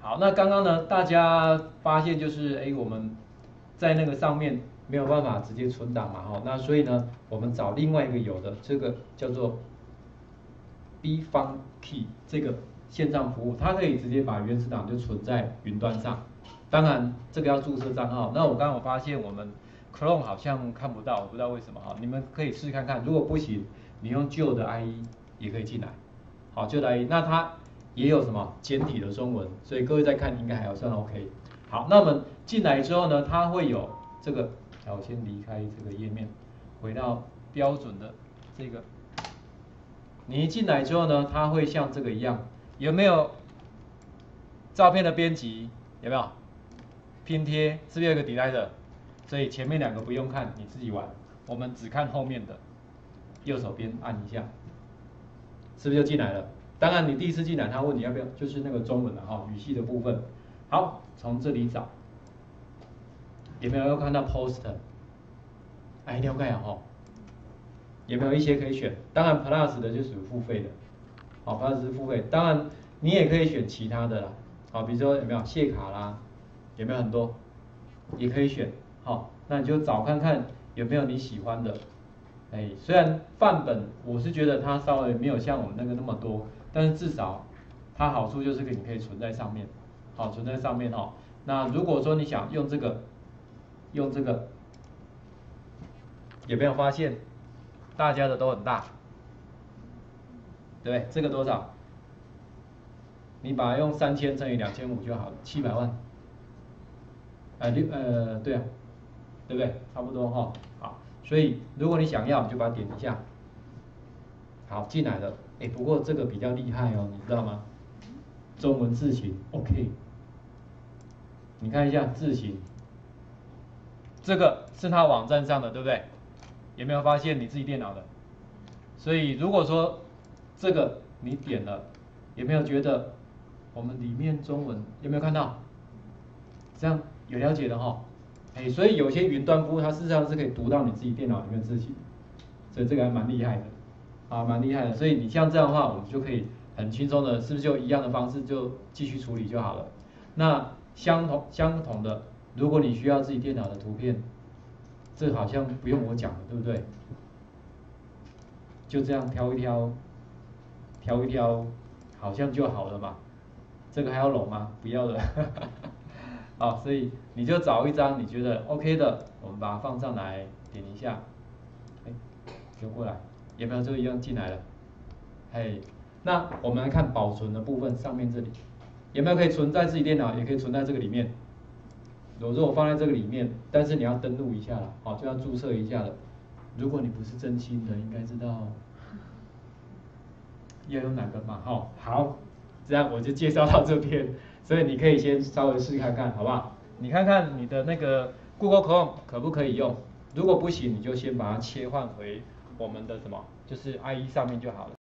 好，那刚刚呢，大家发现就是，我们在那个上面没有办法直接存档嘛，那所以呢，我们找另外一个有的，这个叫做 bFunkey 这个线上服务，它可以直接把原始档就存在云端上。当然，这个要注册账号。那我刚刚发现我们 Chrome 好像看不到，我不知道为什么哈，你们可以试试看看。如果不行，你用旧的 IE 也可以进来。好，旧的 IE，那它也有什么简体的中文，所以各位在看应该还算 OK。好，那我们进来之后呢，它会有这个，我先离开这个页面，回到标准的这个。你一进来之后呢，它会像这个一样，有没有照片的编辑？有没有拼贴？是不是有一个 Delighter？ 所以前面两个不用看，你自己玩。我们只看后面的，右手边按一下，是不是就进来了？当然，你第一次进来，他问你要不要，就是那个中文的语系的部分。好，从这里找，有没有看到 Post？ 了解啊有没有一些可以选？当然 Plus 的就属于付费的，Plus 是付费。当然你也可以选其他的啦，比如说有没有谢卡啦，有没有很多，也可以选。那你就找看看有没有你喜欢的。虽然范本我是觉得它稍微没有像我们那个那么多，但是至少它好处就是你可以存在上面，存在上面那如果说你想用这个，有没有发现大家的都很大，对不对？这个多少？你把它用3000乘以2500就好了，700万。对啊，对不对？差不多好，所以如果你想要，你就把它点一下。好，进来了。不过这个比较厉害你知道吗？中文字型 OK。你看一下字型，这个是他网站上的，对不对？有没有发现你自己电脑的？所以如果说这个你点了，有没有觉得我们里面中文有没有看到？这样有了解的所以有些云端服务它事实上是可以读到你自己电脑里面的字型，所以这个还蛮厉害的，蛮厉害的。所以你像这样的话，我们就可以很轻松的，是不是就一样的方式就继续处理就好了？那相同的，如果你需要自己电脑的图片，这好像不用我讲了，对不对？就这样挑一挑，好像就好了嘛。这个还要拢吗？不要了。所以你就找一张你觉得 OK 的，我们把它放上来，点一下，丢过来，有没有就一样进来了？那我们来看保存的部分，上面这里有没有可以存在自己电脑，也可以存在这个里面。如果放在这个里面，但是你要登录一下了，就要注册一下了。如果你不是真心的，应该知道要用哪个嘛，好，这样我就介绍到这边，所以你可以先稍微试看看，好不好？你看看你的那个 Google Chrome 可不可以用？如果不行，你就先把它切换回我们的什么，就是 IE 上面就好了。